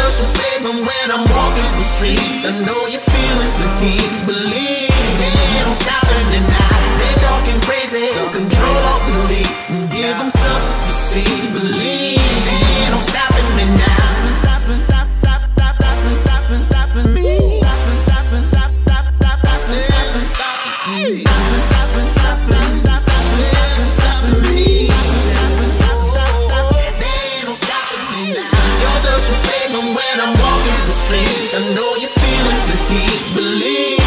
touch your baby when I'm walking the streets. I know you're feeling the heat. Believe they don't stop me now. They talking crazy, control of the lead. Give them something to see. Believe they don't stop me now. When I'm walking the streets, I know you're feeling the heat. Believe